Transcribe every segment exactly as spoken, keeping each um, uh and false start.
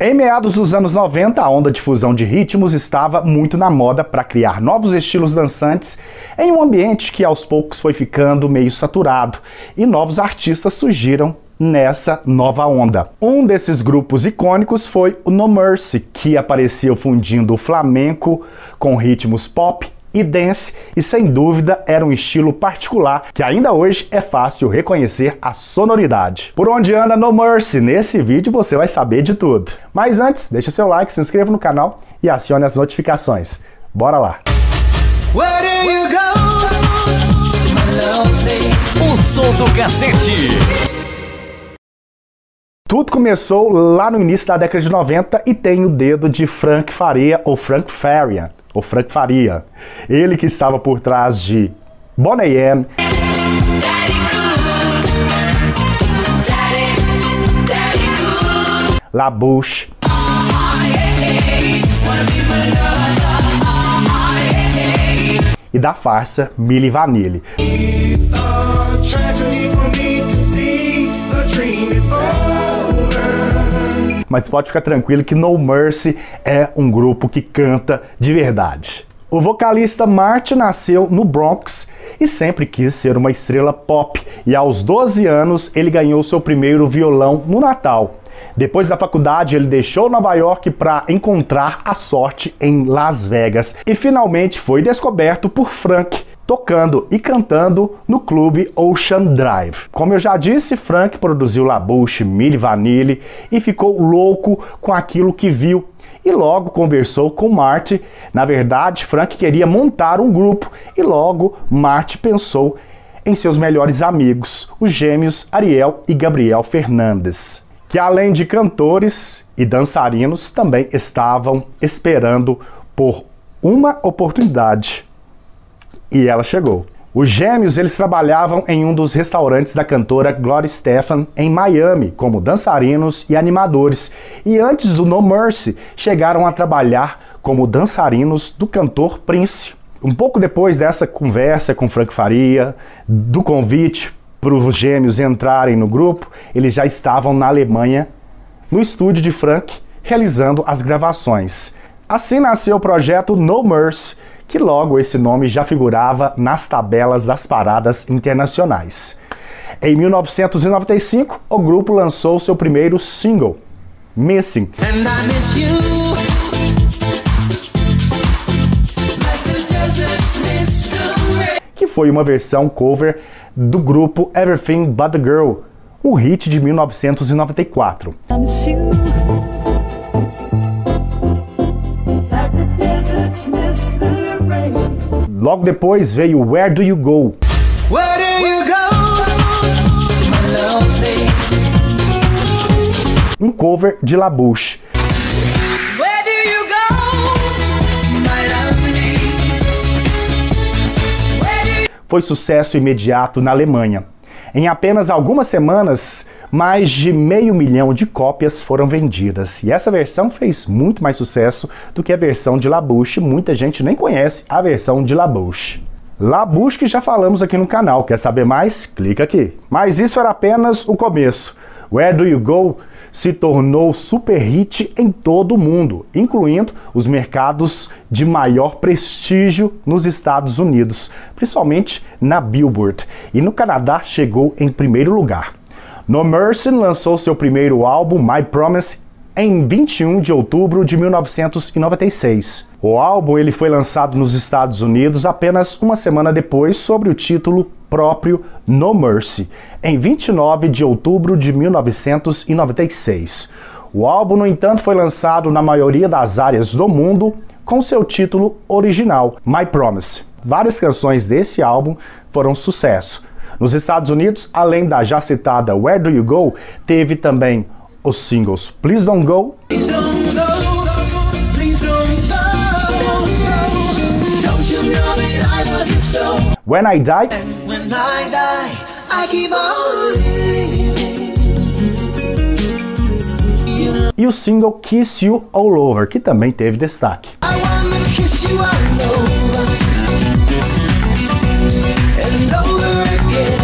Em meados dos anos noventa, a onda de fusão de ritmos estava muito na moda para criar novos estilos dançantes em um ambiente que aos poucos foi ficando meio saturado e novos artistas surgiram nessa nova onda. Um desses grupos icônicos foi o No Mercy, que aparecia fundindo o flamenco com ritmos pop e dance, e sem dúvida era um estilo particular que ainda hoje é fácil reconhecer a sonoridade. Por onde anda No Mercy? Nesse vídeo você vai saber de tudo. Mas antes, deixa seu like, se inscreva no canal e acione as notificações. Bora lá! O som do cacete! Tudo começou lá no início da década de noventa e tem o dedo de Frank Faria, ou Frank Faria, ou Frank Faria. Ele que estava por trás de Boney M, La Bouche e da farsa Milli Vanilli. Mas pode ficar tranquilo que No Mercy é um grupo que canta de verdade. O vocalista Marty nasceu no Bronx e sempre quis ser uma estrela pop, e aos doze anos ele ganhou seu primeiro violão no Natal. Depois da faculdade ele deixou Nova York para encontrar a sorte em Las Vegas e finalmente foi descoberto por Frank, tocando e cantando no clube Ocean Drive. Como eu já disse, Frank produziu La Bouche, Milli Vanilli e ficou louco com aquilo que viu e logo conversou com Marty. Na verdade, Frank queria montar um grupo e logo Marty pensou em seus melhores amigos, os gêmeos Ariel e Gabriel Fernandes, que além de cantores e dançarinos também estavam esperando por uma oportunidade. E ela chegou. Os gêmeos eles trabalhavam em um dos restaurantes da cantora Gloria Estefan em Miami como dançarinos e animadores, e antes do No Mercy chegaram a trabalhar como dançarinos do cantor Prince. Um pouco depois dessa conversa com Frank Faria, do convite para os gêmeos entrarem no grupo, eles já estavam na Alemanha, no estúdio de Frank, realizando as gravações. Assim nasceu o projeto No Mercy, que logo esse nome já figurava nas tabelas das paradas internacionais. Em mil novecentos e noventa e cinco, o grupo lançou seu primeiro single, Missing, que foi uma versão cover do grupo Everything But The Girl, um hit de mil novecentos e noventa e quatro. Logo depois veio Where Do You Go? Where do you go? Um cover de La Bouche. Where do you go? Where do you... Foi sucesso imediato na Alemanha. Em apenas algumas semanas, mais de meio milhão de cópias foram vendidas. E essa versão fez muito mais sucesso do que a versão de La Bouche. Muita gente nem conhece a versão de La Bouche. La Bouche que já falamos aqui no canal. Quer saber mais? Clica aqui. Mas isso era apenas o começo. Where Do You Go se tornou super hit em todo o mundo, incluindo os mercados de maior prestígio nos Estados Unidos, principalmente na Billboard. E no Canadá chegou em primeiro lugar. No Mercy lançou seu primeiro álbum, My Promise, em vinte e um de outubro de mil novecentos e noventa e seis. O álbum ele foi lançado nos Estados Unidos apenas uma semana depois, sob o título próprio No Mercy, em vinte e nove de outubro de mil novecentos e noventa e seis. O álbum, no entanto, foi lançado na maioria das áreas do mundo com seu título original, My Promise. Várias canções desse álbum foram sucesso. Nos Estados Unidos, além da já citada Where Do You Go, teve também os singles Please Don't Go, Please Don't Go, Please Don't Go, Don't You Know That I Love You So, When I Die, and When I Die, I Keep On Living, e o single Kiss You All Over, que também teve destaque. I wanna kiss you all over.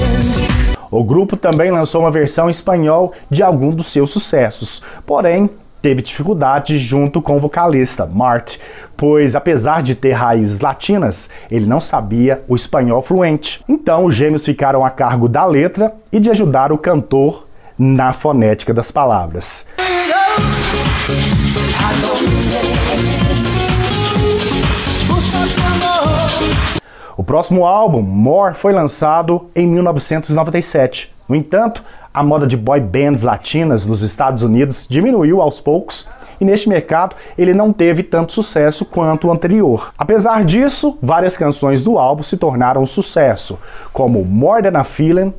O grupo também lançou uma versão em espanhol de algum dos seus sucessos, porém teve dificuldade junto com o vocalista Marty, pois apesar de ter raízes latinas, ele não sabia o espanhol fluente. Então os gêmeos ficaram a cargo da letra e de ajudar o cantor na fonética das palavras. O próximo álbum, More, foi lançado em mil novecentos e noventa e sete. No entanto, a moda de boy bands latinas nos Estados Unidos diminuiu aos poucos e neste mercado ele não teve tanto sucesso quanto o anterior. Apesar disso, várias canções do álbum se tornaram um sucesso, como More Than a Feeling,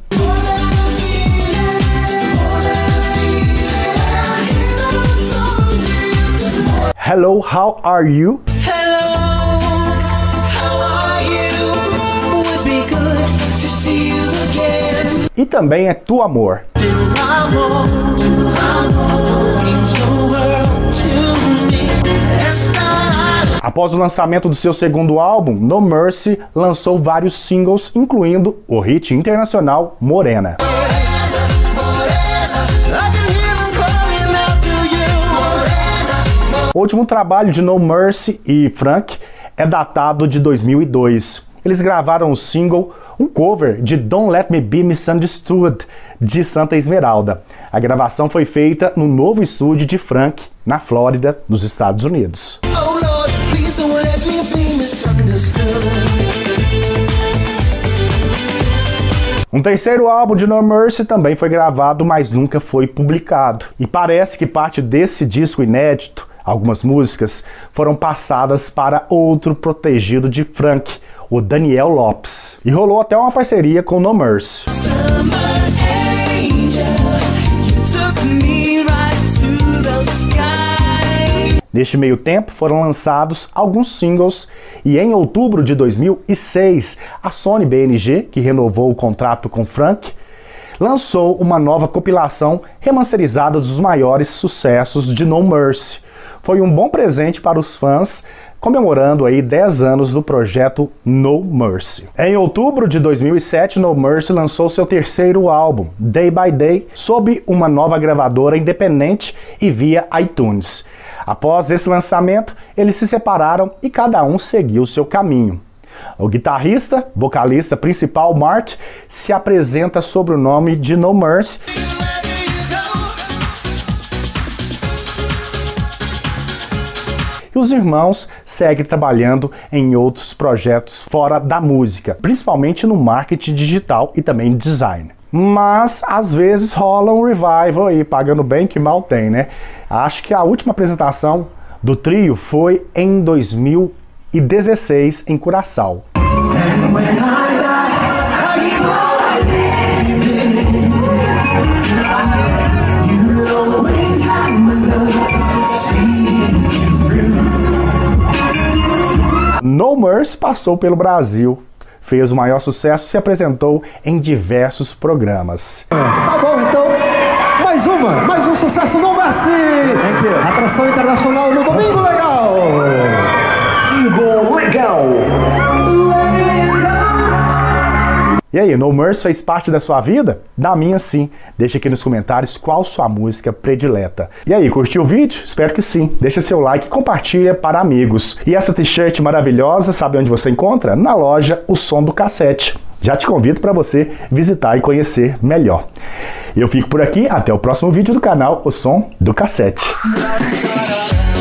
Hello, How Are You? E também é Tu Amor. Após o lançamento do seu segundo álbum, No Mercy lançou vários singles, incluindo o hit internacional Morena. O último trabalho de No Mercy e Frank é datado de dois mil e dois. Eles gravaram o single, um cover de Don't Let Me Be Misunderstood, de Santa Esmeralda. A gravação foi feita no novo estúdio de Frank, na Flórida, nos Estados Unidos. Oh Lord, please don't let me be misunderstood. Um terceiro álbum de No Mercy também foi gravado, mas nunca foi publicado. E parece que parte desse disco inédito, algumas músicas, foram passadas para outro protegido de Frank, o Daniel Lopes. E rolou até uma parceria com No Mercy. Neste meio tempo foram lançados alguns singles e em outubro de dois mil e seis, a Sony B M G, que renovou o contrato com Frank, lançou uma nova compilação remasterizada dos maiores sucessos de No Mercy. Foi um bom presente para os fãs, comemorando aí dez anos do projeto No Mercy. Em outubro de dois mil e sete, No Mercy lançou seu terceiro álbum, Day by Day, sob uma nova gravadora independente e via iTunes. Após esse lançamento, eles se separaram e cada um seguiu seu caminho. O guitarrista, vocalista principal Marty, se apresenta sob o nome de No Mercy. E os irmãos seguem trabalhando em outros projetos fora da música, principalmente no marketing digital e também design. Mas às vezes rola um revival aí, pagando bem que mal tem, né? Acho que a última apresentação do trio foi em dois mil e dezesseis em Curaçao. No Mercy passou pelo Brasil, fez o maior sucesso e se apresentou em diversos programas. Tá bom, então, mais uma, mais um sucesso No Mercy! Atração internacional no Domingo Legal! Domingo Legal! E aí, No Mercy fez parte da sua vida? Da minha sim. Deixa aqui nos comentários qual sua música predileta. E aí, curtiu o vídeo? Espero que sim. Deixa seu like e compartilha para amigos. E essa t-shirt maravilhosa, sabe onde você encontra? Na loja O Som do Cassete. Já te convido para você visitar e conhecer melhor. Eu fico por aqui, até o próximo vídeo do canal O Som do Cassete.